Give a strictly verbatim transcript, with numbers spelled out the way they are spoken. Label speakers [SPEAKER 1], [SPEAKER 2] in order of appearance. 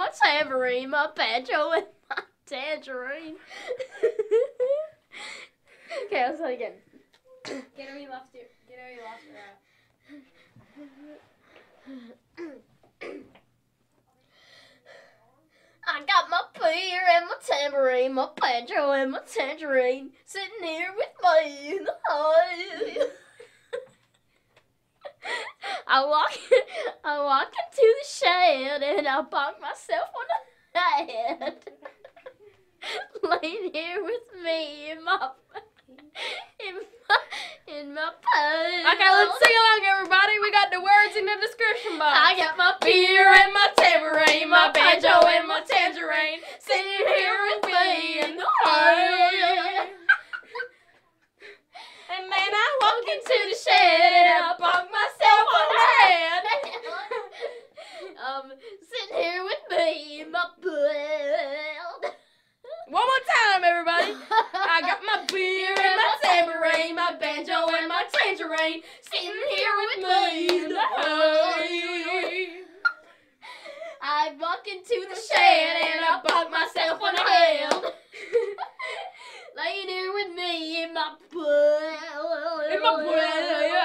[SPEAKER 1] my tambourine, my banjo, and my tangerine. Okay, let's try it again.
[SPEAKER 2] Get her, you lost your, get her, you lost her out.
[SPEAKER 1] I got my beer and my tambourine, my banjo and my tangerine, sitting here with me in the hive. I walk, I walk into the shed and I bonk myself on the head. Laying here with me in my, in my, in my pants.
[SPEAKER 2] Okay, let's sing along, everybody. We got the words in the description box.
[SPEAKER 1] I got my
[SPEAKER 2] Beer and my tambourine, my banjo and my tangerine, sitting here with me in the hive. And then I walk into the shed and I bonk myself on the head.
[SPEAKER 1] um, sitting here with me in my bed.
[SPEAKER 2] One more time, everybody. I got my beer and my tambourine, my banjo and my tangerine, sitting here with me in the hive.
[SPEAKER 1] I walk into the shed and I bonk myself on the head. Laying here with me in my bed.
[SPEAKER 2] In my bed.